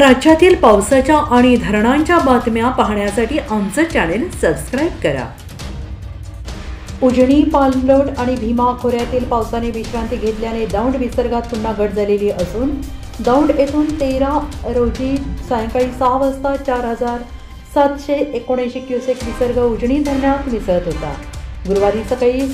राज्यातील पावसाच्या आणि धरणांच्या बातम्या पाहण्यासाठी आमचं चॅनेल सबस्क्राइब करा। उजनी, पाणलोट आणि भीमा खोऱ्यातील पावसाने विश्रांती घेतल्याने दौंड विसर्गात पुन्हा घट झालेली असून दौंड येथून 13 रोजी सायंकाळी 6 वाजता 4779 क्युसेक विसर्ग उजनी धरणात मिसळत होता। गुरुवारी सकाळी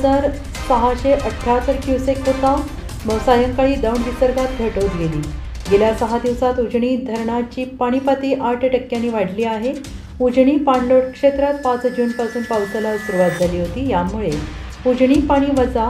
6678 क्युसेक होता। मग सायंकाळी दौंड विसर्गात घट होत गेली। गेल्या 6 दिवसात उजनी धरणाची पाणीपातळी 8% वाढली आहे। उजनी पाणलोट क्षेत्रात 5 जूनपासून पावसाला सुरुवात झाली होती। यामुळे उजनी पाणी वजा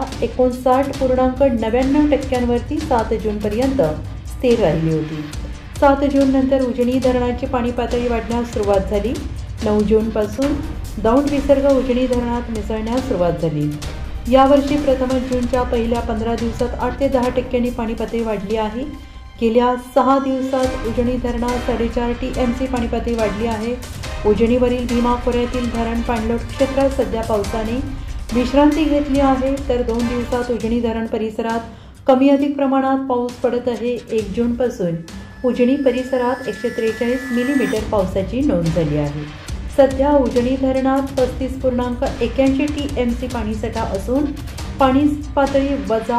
59.99% वरती 7 जूनपर्यंत स्थिर राहिली होती। 7 जून नंतर उजनी धरणाची पाणी पातळी वाढण्यास सुरुवात झाली। 9 जूनपासून दौंड विसर्ग उजनी धरणात मिसळण्यास सुरुवात झाली। यावर्षी प्रथमच जूनच्या पहिल्या 15 दिवसात 8 ते 10% पाणी पातळी वाढली आहे। गेल्या 6 दिवसात उजनी धरणात 4.5 TMC पाणी पातळी वाढली आहे। उजनीवरील भीमा खोऱ्यातील धरण पाणलोट क्षेत्रात सध्या पावसाने विश्रांती घेतली आहे, तर 2 दिवसात उजनी धरण परिसरात कमी अधिक प्रमाणात पाऊस पडत आहे। 1 जूनपासून उजनी परिसरात 143 मिलीमीटर पावसाची नोंद झाली आहे। सध्या उजनी धरणात 35.81 TMC पाणीसाठा असून पाणी पातळी वजा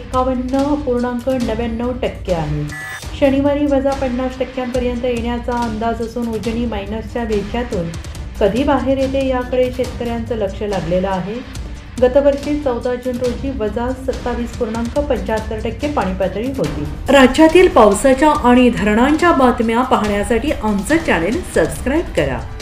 51.99% आहे। शनिवारी वजा 50% येण्याचा अंदाज असून उजनी मायनसच्या विळख्यातून कधी बाहेर येते याकडे शेतकऱ्यांचं लक्ष लागलेलं आहे। गतवर्षी 14 जून रोजी वजा 27.75% पाणी पातळी होती। राज्यातील पावसाच्या आणि धरणांच्या बातम्या पाहण्यासाठी आमचं चॅनेल सबस्क्राइब करा।